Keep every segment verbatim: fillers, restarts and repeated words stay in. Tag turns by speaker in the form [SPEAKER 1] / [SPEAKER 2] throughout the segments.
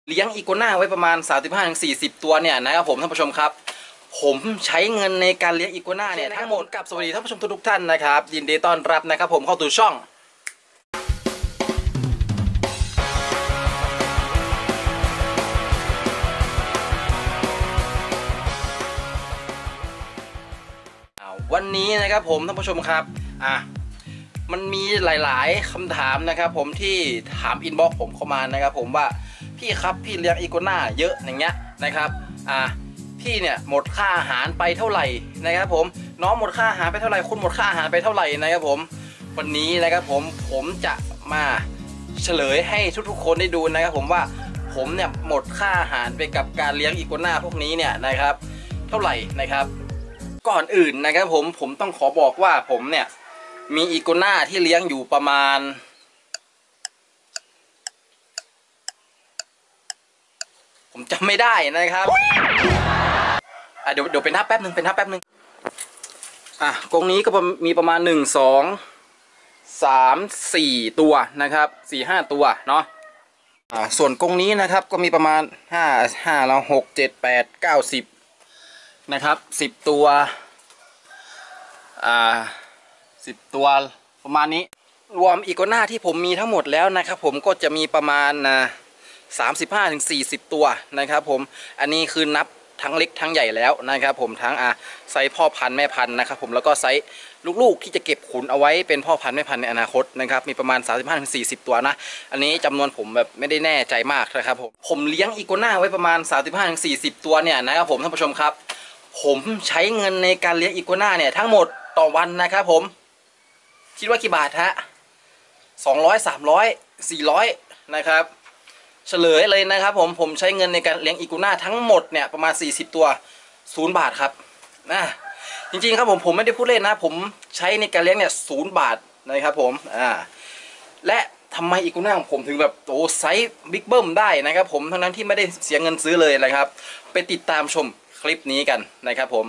[SPEAKER 1] เลี้ยงอีกัวน่าไว้ประมาณ สามสิบห้าถึงสี่สิบ ตัวเนี่ยนะครับผมท่านผู้ชมครับผมใช้เงินในการเลี้ยงอีกัวน่าเนี่ยทั้งหมดกับสวัสดีท่านผู้ชมทุกท่านนะครับยินดีต้อนรับนะครับผมเข้าสู่ช่องวันนี้นะครับผมท่านผู้ชมครับอ่ะมันมีหลายๆคำถามนะครับผมที่ถามอินบ็อกซ์ผมเข้ามานะครับผมว่าพี่ครับพี่เลี้ยงอีกัวน่าเยอะอย่างเงี้ยนะครับอ่ะพี่เนี่ยหมดค่าอาหารไปเท่าไหร่นะครับผมน้องหมดค่าอาหารไปเท่าไหร่คุณหมดค่าอาหารไปเท่าไหร่นะครับผมวันนี้นะครับผมผมจะมาเฉลยให้ทุกๆคนได้ดูนะครับผมว่าผมเนี่ยหมดค่าอาหารไปกับการเลี้ยงอีกัวน่าพวกนี้เนี่ยนะครับเท่าไหร่นะครับก่อนอื่นนะครับผมผมต้องขอบอกว่าผมเนี่ยมีอีกัวน่าที่เลี้ยงอยู่ประมาณผมจำไม่ได้นะครับอ่ะเดี๋ยวเดี๋ยวเป็นนับแป๊บหนึ่งเป็นนับแป๊บหนึ่งอ่ะกรงนี้ก็มีประมาณหนึ่งสองสามสี่ตัวนะครับสี่ห้าตัวเนาะอ่าส่วนกรงนี้นะครับก็มีประมาณห้าห้าแล้วหกเจ็ดแปดเก้าสิบนะครับสิบตัวอ่าสิบตัวประมาณนี้รวมอีกัวน่าที่ผมมีทั้งหมดแล้วนะครับผมก็จะมีประมาณนะสามสิบห้าถึงสี่สิบตัวนะครับผมอันนี้คือนับทั้งเล็กทั้งใหญ่แล้วนะครับผมทั้งอ่ะไซส์พ่อพันธุ์แม่พันธุ์นะครับผมแล้วก็ไซส์ลูกๆที่จะเก็บขุนเอาไว้เป็นพ่อพันธุ์แม่พันธุ์ในอนาคตนะครับมีประมาณ สามสิบห้าถึงสี่สิบ ตัวนะอันนี้จำนวนผมแบบไม่ได้แน่ใจมากนะครับผมผมเลี้ยงอีกัวน่าไว้ประมาณ สามสิบห้าถึงสี่สิบ ตัวเนี่ยนะครับผมท่านผู้ชมครับผมใช้เงินในการเลี้ยงอีกัวน่าเนี่ยทั้งหมดต่อวันนะครับผมคิดว่ากี่บาทฮะสองร้อยสามร้อยสี่ร้อยนะครับเฉลยเลยนะครับผมผมใช้เงินในการเลี้ยงอีกัวน่าทั้งหมดเนี่ยประมาณสี่สิบตัวศูนย์บาทครับนะจริงๆครับผมผมไม่ได้พูดเล่นนะผมใช้ในการเลี้ยงเนี่ยศูนย์บาทนะครับผมอ่าและทำไมอีกัวน่าของผมถึงแบบโอ้ไซส์บิ๊กเบิ้มได้นะครับผมทั้งนั้นที่ไม่ได้เสียเงินซื้อเลยนะครับไปติดตามชมคลิปนี้กันนะครับผม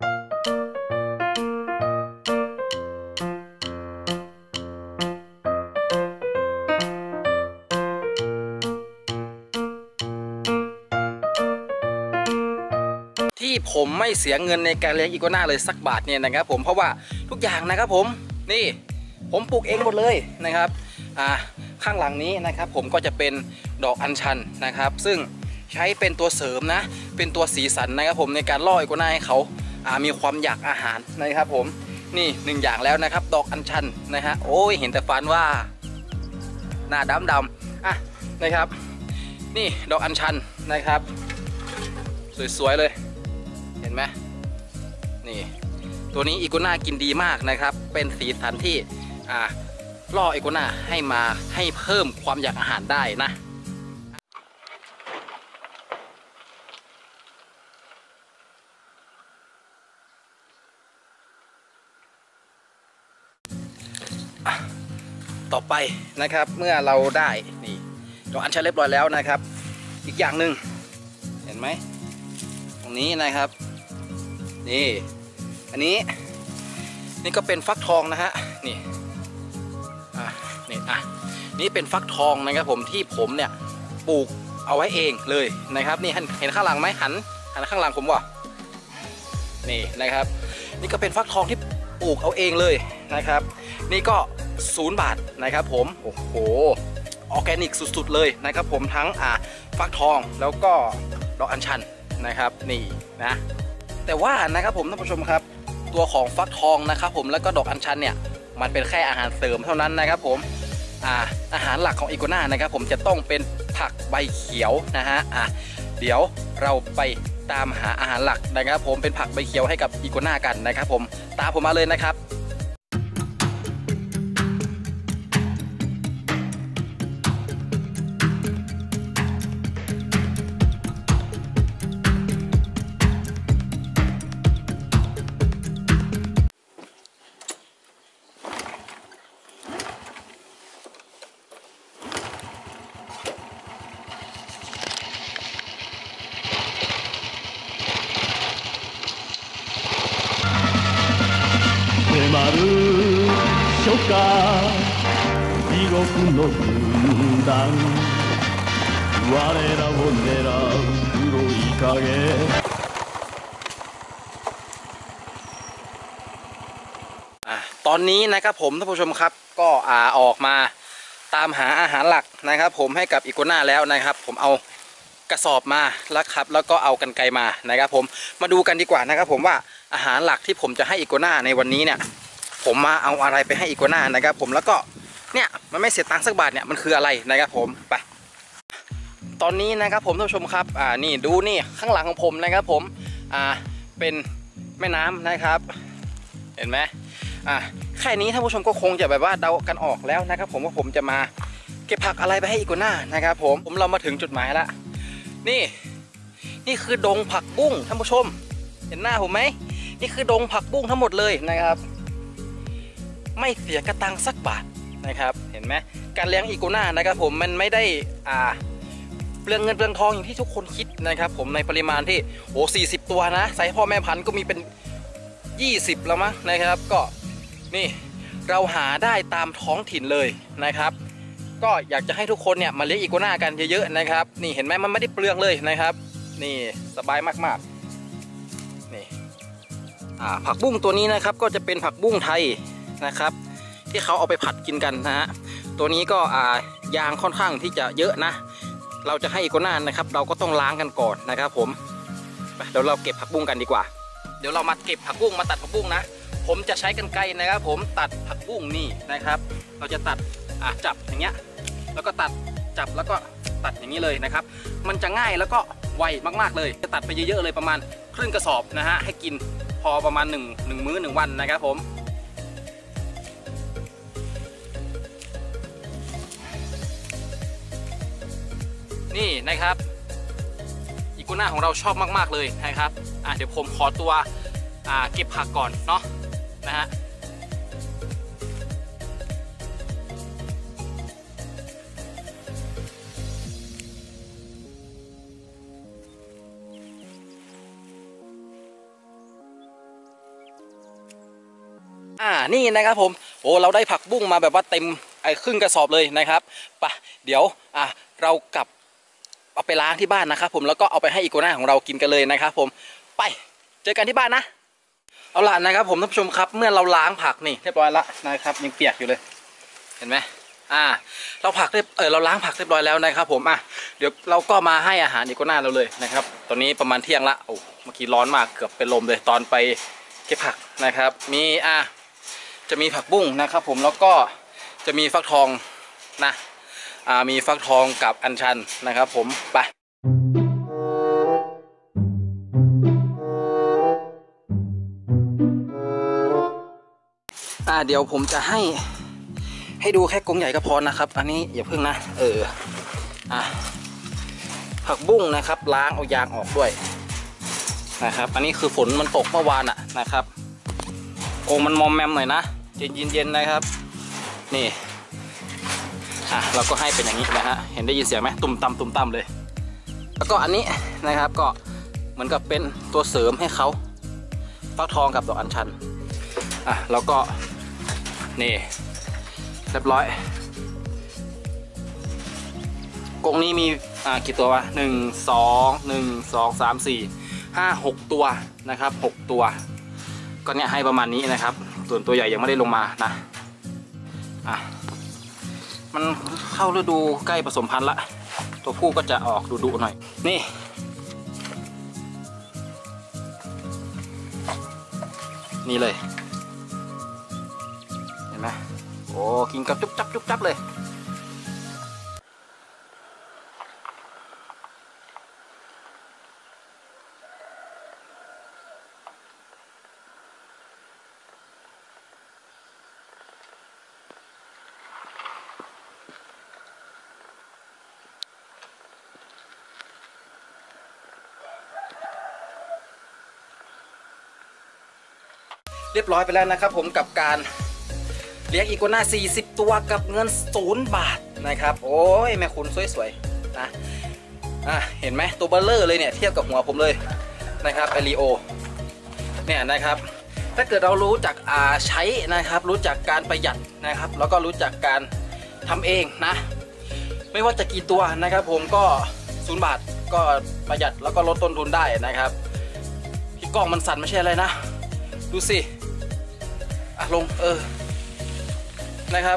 [SPEAKER 1] ที่ผมไม่เสียเงินในการเลี้ยงอีกัวน่าเลยสักบาทเนี่ยนะครับผมเพราะว่าทุกอย่างนะครับผมนี่ผมปลูกเองหมดเลยนะครับอ่าข้างหลังนี้นะครับผมก็จะเป็นดอกอัญชันนะครับซึ่งใช้เป็นตัวเสริมนะเป็นตัวสีสันนะครับผมในการล่ออีกัวน่าให้เขาอ่ามีความอยากอาหารนะครับผมนี่หนึ่งอย่างแล้วนะครับดอกอัญชันนะฮะโอ้ยเห็นแต่ฟันว่าหน้าดำดำอ่ะนะครับนี่ดอกอัญชันนะครับสวยๆเลยเห็นไหมนี่ตัวนี้อีกัวน่ากินดีมากนะครับเป็นสีสันที่อ่าล่ออีกัวน่าให้มาให้เพิ่มความอยากอาหารได้นะต่อไปนะครับเมื่อเราได้นี่ดอกอัญชันเรียบร้อยแล้วนะครับอีกอย่างหนึ่งเห็นไหมตรงนี้นะครับนี่อันนี้นี่ก็เป็นฟักทองนะฮะนี่อ่ะนี่อ่ะนี่เป็นฟักทองนะครับผมที่ผมเนี่ยปลูกเอาไว้เองเลยนะครับนี่เห็นข้างหลังไหมหันหันข้างหลังผมวะนี่นะครับนี่ก็เป็นฟักทองที่ปลูกเอาเองเลยนะครับนี่ก็ศูนย์บาทนะครับผมโอ้โหออร์แกนิกสุดๆเลยนะครับผมทั้งอ่ะฟักทองแล้วก็ดอกอัญชันนะครับนี่นะแต่ว่านะครับผมท่านผู้ชมครับตัวของฟักทองนะครับผมแล้วก็ดอกอัญชันเนี่ยมันเป็นแค่อาหารเสริมเท่านั้นนะครับผมอ่าอาหารหลักของอีกัวน่านะครับผมจะต้องเป็นผักใบเขียวนะฮะอ่ะเดี๋ยวเราไปตามหาอาหารหลักนะครับผมเป็นผักใบเขียวให้กับอีกัวน่ากันนะครับผมตามผมมาเลยนะครับ
[SPEAKER 2] 迫る初夏地獄の軍団我らを狙う黒い影
[SPEAKER 1] ตอนนี้นะครับผมท่านผู้ชมครับก็อ่าออกมาตามหาอาหารหลักนะครับผมให้กับอีกัวน่าแล้วนะครับผมเอากระสอบมาแล้วครับแล้วก็เอากรรไกรมานะครับผมมาดูกันดีกว่านะครับผมว่าอาหารหลักที่ผมจะให้อีกัวน่าในวันนี้เนี่ยผมมาเอาอะไรไปให้อีกัวน่านะครับผมแล้วก็เนี่ยมันไม่เสียตังค์สักบาทเนี่ยมันคืออะไรนะครับผมไปตอนนี้นะครับผมท่านผู้ชมครับอ่านี่ดูนี่ข้างหลังของผมนะครับผมอ่าเป็นแม่น้ำนะครับเห็นไหมอ่ะแค่นี้ท่านผู้ชมก็คงจะแบบว่าเดากันออกแล้วนะครับผมว่าผมจะมาเก็บผักอะไรไปให้อีกัวน่านะครับผมผมเรามาถึงจุดหมายแล้วนี่นี่คือดงผักบุ้งท่านผู้ชมเห็นหน้าผมไหมนี่คือดงผักบุ้งทั้งหมดเลยนะครับไม่เสียกระตังสักบาทนะครับเห็นไหมการเลี้ยงอีกัวน่านะครับผมมันไม่ได้อ่าเปลืองเงินเปลืองทองอย่างที่ทุกคนคิดนะครับผมในปริมาณที่โอ้สี่สิบตัวนะไซส์พ่อแม่พันธุ์ก็มีเป็นยี่สิบแล้วมั้งนะครับก็นี่เราหาได้ตามท้องถิ่นเลยนะครับก็อยากจะให้ทุกคนเนี่ยมาเลี้ยงอีกัวน่ากันเยอะๆนะครับนี่เห็นไหมมันไม่ได้เปลืองเลยนะครับนี่สบายมากๆนี่อ่าผักบุ้งตัวนี้นะครับก็จะเป็นผักบุ้งไทยนะครับที่เขาเอาไปผัดกินกันนะฮะตัวนี้ก็อ่ายางค่อนข้างที่จะเยอะนะเราจะให้อีกัวน่านะครับเราก็ต้องล้างกันก่อนนะครับผมไปเดี๋ยวเราเก็บผักบุ้งกันดีกว่าเดี๋ยวเรามาเก็บผักบุ้งมาตัดผักบุ้งนะผมจะใช้กรรไกรนะครับผมตัดผักบุ้งนี่นะครับเราจะตัดอ่ะจับอย่างเงี้ยแล้วก็ตัดจับแล้วก็ตัดอย่างนี้เลยนะครับมันจะง่ายแล้วก็ไวมากๆเลยจะตัดไปเยอะๆเลยประมาณครึ่งกระสอบนะฮะให้กินพอประมาณหนึ่งหนึ่งมื้อหนึ่งวันนะครับผมนี่นะครับอีกัวน่าของเราชอบมากๆเลยนะครับอ่ะเดี๋ยวผมขอตัวอ่าเก็บผักก่อนเนาะนะฮะอ่านี่นะครับผมโอ้เราได้ผักบุ้งมาแบบว่าเต็มไอ้ครึ่งกระสอบเลยนะครับไปเดี๋ยวอ่ะเรากลับเอาไปล้างที่บ้านนะครับผมแล้วก็เอาไปให้อีกัวน่าของเรากินกันเลยนะครับผมไปเจอกันที่บ้านนะเอาล่ะนะครับผมท่านผู้ชมครับเมื่อเราล้างผักนี่เรียบร้อยแล้วนะครับยังเปียกอยู่เลยเห็นไหมอ่าเราผักเรียบเออเราล้างผักเรียบร้อยแล้วนะครับผมอ่ะเดี๋ยวเราก็มาให้อาหารอีกัวน่าเราเลยนะครับตอนนี้ประมาณเที่ยงละโอ้เมื่อกี้ร้อนมากเกือบเป็นลมเลยตอนไปเก็บผักนะครับมีอ่ะจะมีผักบุ้งนะครับผมแล้วก็จะมีฟักทองนะอ่ามีฟักทองกับอัญชันนะครับผมไปอ่าเดี๋ยวผมจะให้ให้ดูแค่กรงใหญ่ก็พอนะครับอันนี้อย่าเพิ่งนะเอออ่ะผักบุ้งนะครับล้างเอายางออกด้วยนะครับอันนี้คือฝนมันตกเมื่อวานอ่ะนะครับกรงมันมอมแมมหน่อยนะเย็นๆนะครับนี่อ่ะเราก็ให้เป็นอย่างนี้นะฮะเห็นได้ยินเสียงไหมตุ่มต่ำตุ่มต่ำเลยแล้วก็อันนี้นะครับก็เหมือนกับเป็นตัวเสริมให้เขาฟักทองกับดอกอัญชันอ่ะแล้วก็นี่เรียบร้อยกรงนี้มีอ่ากี่ตัววะหนึ่งสองหนึ่งสองสามสี่ห้าหกตัวนะครับหกตัวก็เนี่ยให้ประมาณนี้นะครับส่วนตัวใหญ่ยังไม่ได้ลงมานะอ่ะมันเข้าฤดูใกล้ผสมพันธุ์ละตัวผู้ก็จะออกดุๆหน่อยนี่นี่เลยเห็นไหมโอ้กินกับจุ๊บจับจุ๊บจับเลยเรียบร้อยไปแล้วนะครับผมกับการเลี้ยงอีกัวน่าสี่สิบตัวกับเงินศูนย์บาทนะครับโอ้ยแม่คุณสวยๆนะอ่ะเห็นไหมตัวเบลเลอร์เลยเนี่ยเทียบกับหัวผมเลยนะครับไอรีโอเนี่ยนะครับถ้าเกิดเรารู้จักอ่าใช้นะครับรู้จักการประหยัดนะครับแล้วก็รู้จักการทำเองนะไม่ว่าจะกี่ตัวนะครับผมก็ศูนย์บาทก็ประหยัดแล้วก็ลดต้นทุนได้นะครับที่กล้องมันสั่นไม่ใช่อะไรนะดูสิอ่ะลงเออนะครับ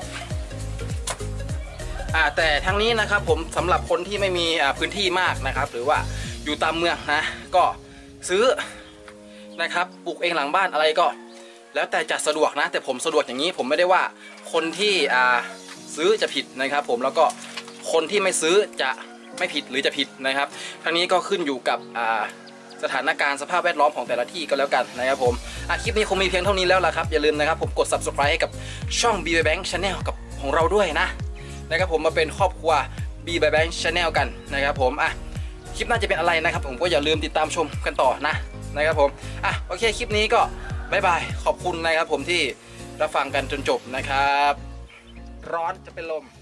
[SPEAKER 1] อ่าแต่ทั้งนี้นะครับผมสำหรับคนที่ไม่มีอ่าพื้นที่มากนะครับหรือว่าอยู่ตามเมืองนะก็ซื้อนะครับปลูกเองหลังบ้านอะไรก็แล้วแต่จะสะดวกนะแต่ผมสะดวกอย่างนี้ผมไม่ได้ว่าคนที่อ่าซื้อจะผิดนะครับผมแล้วก็คนที่ไม่ซื้อจะไม่ผิดหรือจะผิดนะครับทั้งนี้ก็ขึ้นอยู่กับอ่าสถานการณ์สภาพแวดล้อมของแต่ละที่ก็แล้วกันนะครับผมอ่ะคลิปนี้คงมีเพียงเท่านี้แล้วล่ะครับอย่าลืมนะครับผมกด ซับสไครบ์ ให้กับช่อง บี วาย Bank Channel กับของเราด้วยนะนะครับผมมาเป็นครอบครัว บี วาย Bank Channel กันนะครับผมอ่ะคลิปน่าจะเป็นอะไรนะครับผมก็อย่าลืมติดตามชมกันต่อนะนะครับผมอ่ะโอเคคลิปนี้ก็บ๊ายบายขอบคุณนะครับผมที่รับฟังกันจนจบนะครับร้อนจะเป็นลม